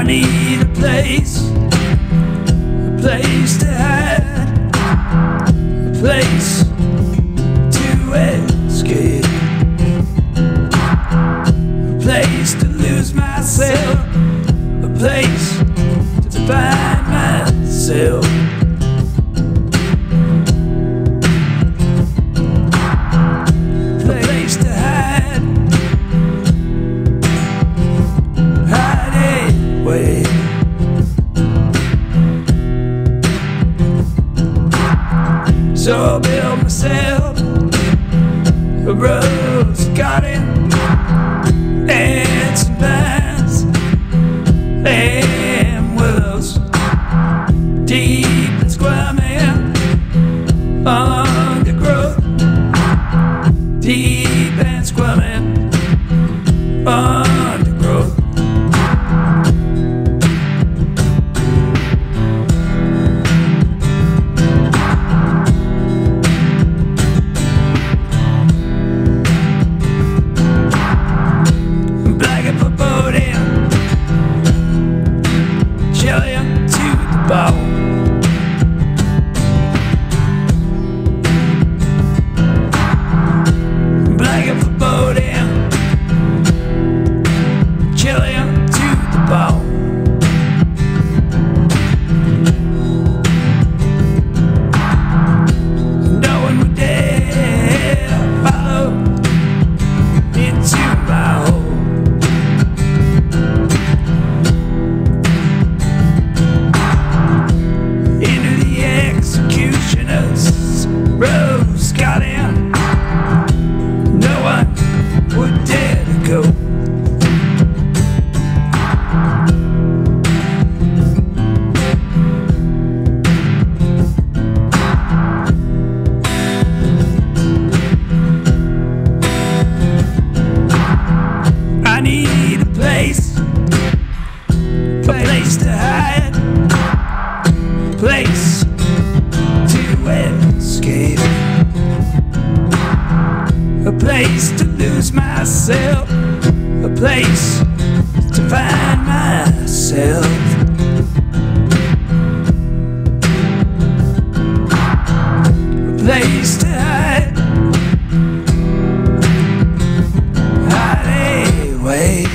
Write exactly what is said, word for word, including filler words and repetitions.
need a place, a place to hide, a place to escape, a place to lose myself, a place to find myself. A place to hide, hide away. So I built myself a rose garden and some vines and willows, deep and squirming undergrowth, deep and squirming undergrowth. Blanket for boating, chilling to the bone. No one would dare follow into my hole. Into the executioner's rose garden, no one would dare to go. I need a place, a place to hide, a place to escape, a place to lose myself, a place to find myself. A place to hide, hide away.